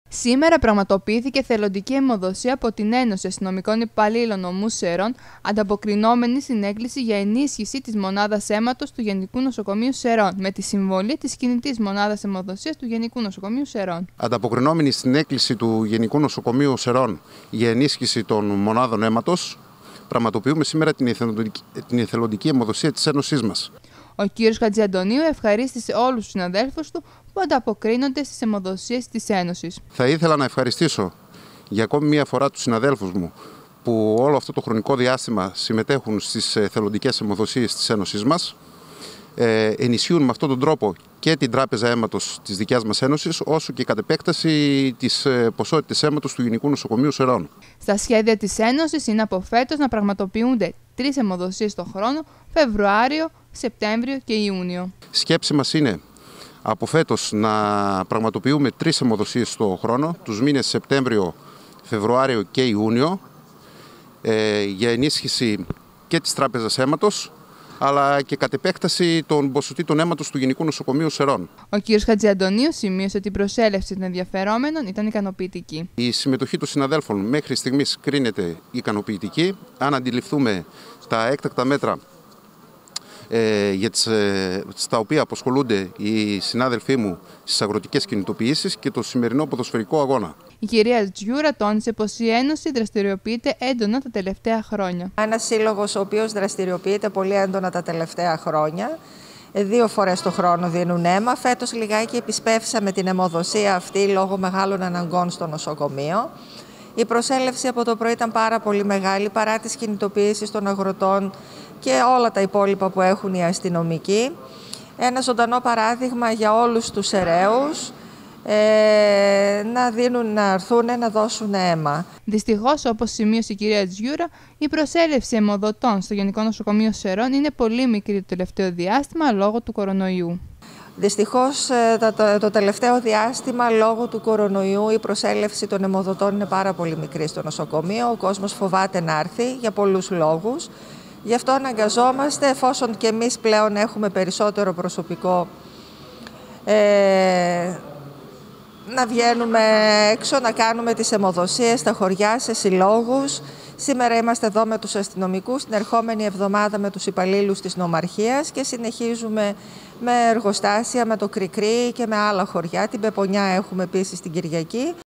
Σήμερα πραγματοποιήθηκε θελοντική αιμοδοσία από την Ένωση Αστυνομικών Υπαλλήλων Νομού Σερών, ανταποκρινόμενη στην έκκληση για ενίσχυση της μονάδας αίματος του Γενικού Νοσοκομείου Σερών, με τη συμβολή της κινητής μονάδας αιμοδοσίας του Γενικού Νοσοκομείου Σερών. Ανταποκρινόμενη στην έκκληση του Γενικού Νοσοκομείου Σερών για ενίσχυση των μονάδων αίματος, πραγματοποιούμε σήμερα την εθελοντική αιμοδοσία της Ένωσής μας. Ο κ. Χατζιαντονίου ευχαρίστησε όλους τους συναδέλφους του που ανταποκρίνονται στις αιμοδοσίες της Ένωσης. Θα ήθελα να ευχαριστήσω για ακόμη μία φορά τους συναδέλφους μου που όλο αυτό το χρονικό διάστημα συμμετέχουν στις εθελοντικές αιμοδοσίες της Ένωσης μας. Ενισχύουν με αυτόν τον τρόπο και την Τράπεζα Αίματος της δικιάς μας Ένωσης, όσο και κατ' επέκταση της ποσότητας αίματος του Γενικού Νοσοκομείου Σερών. Στα σχέδια της Ένωσης είναι από φέτος να πραγματοποιούνται 3 αιμοδοσίες το χρόνο, Φεβρουάριο, Σεπτέμβριο και Ιούνιο. Σκέψη μας είναι από φέτος να πραγματοποιούμε 3 αιμοδοσίες το χρόνο, τους μήνες Σεπτέμβριο, Φεβρουάριο και Ιούνιο, για ενίσχυση και της Τράπεζας Αίματος, αλλά και κατ' επέκταση των ποσοτήτων αίματος του Γενικού Νοσοκομείου Σερών. Ο κ. Χατζιαντονίου σημείωσε ότι η προσέλευση των ενδιαφερόμενων ήταν ικανοποιητική. Η συμμετοχή των συναδέλφων μέχρι στιγμής κρίνεται ικανοποιητική. Αν αντιληφθούμε τα έκτακτα μέτρα στα οποία απασχολούνται οι συνάδελφοί μου στις αγροτικές κινητοποιήσεις και το σημερινό ποδοσφαιρικό αγώνα. Η κυρία Τζιούρα τόνισε πως η Ένωση δραστηριοποιείται έντονα τα τελευταία χρόνια. Ένας σύλλογος ο οποίος δραστηριοποιείται πολύ έντονα τα τελευταία χρόνια. 2 φορές το χρόνο δίνουν αίμα. Φέτος λιγάκι επισπεύσαμε την αιμοδοσία αυτή λόγω μεγάλων αναγκών στο νοσοκομείο. Η προσέλευση από το πρωί ήταν πάρα πολύ μεγάλη παρά τις κινητοποιήσεις των αγροτών και όλα τα υπόλοιπα που έχουν οι αστυνομικοί. Ένα ζωντανό παράδειγμα για όλους τους Σεραίους να έρθουν να δώσουν αίμα. Δυστυχώς, όπως σημείωσε η κυρία Τζιούρα, η προσέλευση αιμοδοτών στο Γενικό Νοσοκομείο Σερών είναι πολύ μικρή το τελευταίο διάστημα λόγω του κορονοϊού. Δυστυχώς, το τελευταίο διάστημα, λόγω του κορονοϊού, η προσέλευση των αιμοδοτών είναι πάρα πολύ μικρή στο νοσοκομείο. Ο κόσμος φοβάται να έρθει για πολλούς λόγους. Γι' αυτό αναγκαζόμαστε, εφόσον και εμείς πλέον έχουμε περισσότερο προσωπικό, να βγαίνουμε έξω, να κάνουμε τις αιμοδοσίες στα χωριά, σε συλλόγους. Σήμερα είμαστε εδώ με τους αστυνομικούς, την ερχόμενη εβδομάδα με τους υπαλλήλους της Νομαρχίας και συνεχίζουμε με εργοστάσια, με το Κρικρί και με άλλα χωριά. Την Πεπονιά έχουμε επίσης την Κυριακή.